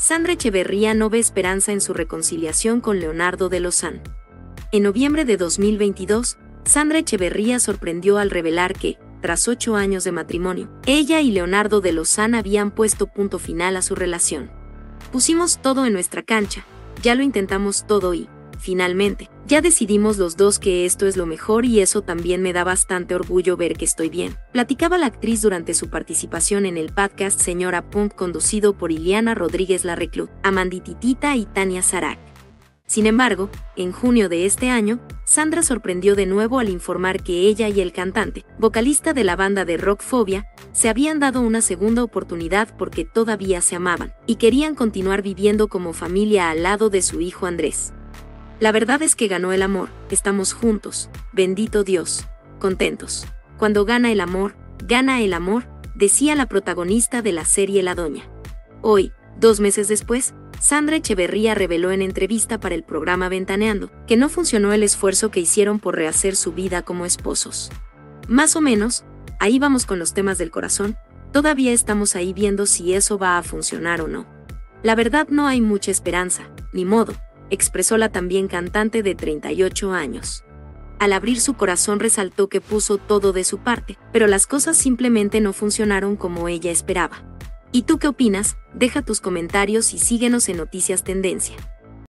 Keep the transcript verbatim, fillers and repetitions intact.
Sandra Echeverría no ve esperanza en su reconciliación con Leonardo de Lozán. En noviembre de dos mil veintidós, Sandra Echeverría sorprendió al revelar que, tras ocho años de matrimonio, ella y Leonardo de Lozán habían puesto punto final a su relación. Pusimos todo en nuestra cancha, ya lo intentamos todo y, finalmente, ya decidimos los dos que esto es lo mejor y eso también me da bastante orgullo ver que estoy bien, platicaba la actriz durante su participación en el podcast Señora Punk conducido por Iliana Rodríguez Larreclut, Amandititita y Tania Sarac. Sin embargo, en junio de este año, Sandra sorprendió de nuevo al informar que ella y el cantante, vocalista de la banda de rock Fobia, se habían dado una segunda oportunidad porque todavía se amaban y querían continuar viviendo como familia al lado de su hijo Andrés. La verdad es que ganó el amor, estamos juntos, bendito Dios, contentos. Cuando gana el amor, gana el amor, decía la protagonista de la serie La Doña. Hoy, dos meses después, Sandra Echeverría reveló en entrevista para el programa Ventaneando que no funcionó el esfuerzo que hicieron por rehacer su vida como esposos. Más o menos, ahí vamos con los temas del corazón, todavía estamos ahí viendo si eso va a funcionar o no. La verdad no hay mucha esperanza, ni modo, expresó la también cantante de treinta y ocho años. Al abrir su corazón resaltó que puso todo de su parte, pero las cosas simplemente no funcionaron como ella esperaba. ¿Y tú qué opinas? Deja tus comentarios y síguenos en Noticias Tendencia.